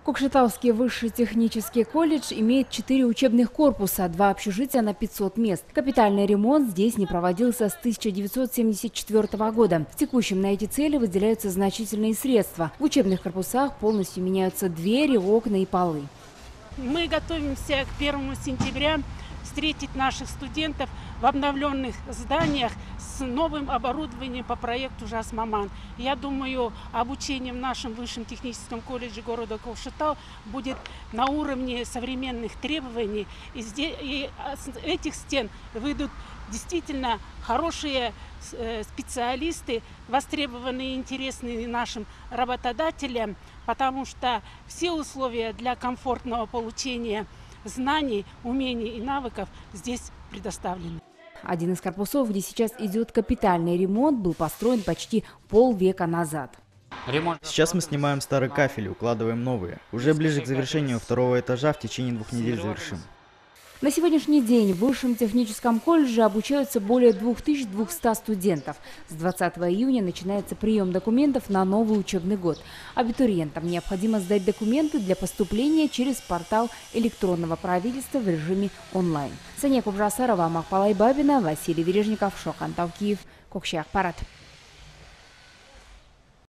Кокшетауский высший технический колледж имеет 4 учебных корпуса, 2 общежития на 500 мест. Капитальный ремонт здесь не проводился с 1974 года. В текущем на эти цели выделяются значительные средства. В учебных корпусах полностью меняются двери, окна и полы. Мы готовимся к 1 сентября встретить наших студентов в обновленных зданиях с новым оборудованием по проекту «Жасмаман». Я думаю, обучение в нашем высшем техническом колледже города Кокшетау будет на уровне современных требований. И с этих стен выйдут действительно хорошие специалисты, востребованные и интересные нашим работодателям, потому что все условия для комфортного получения знаний, умений и навыков здесь предоставлены. Один из корпусов, где сейчас идет капитальный ремонт, был построен почти полвека назад. Сейчас мы снимаем старый кафель и укладываем новые. Уже ближе к завершению 2-го этажа в течение 2 недель завершим. На сегодняшний день в высшем техническом колледже обучаются более 2200 студентов. С 20 июня начинается прием документов на новый учебный год. Абитуриентам необходимо сдать документы для поступления через портал электронного правительства в режиме онлайн. Сания Кубжасарова, Мақпалай Бабина, Василий Вережников, Шоқан Тавкиев, Кокши Ақпарат.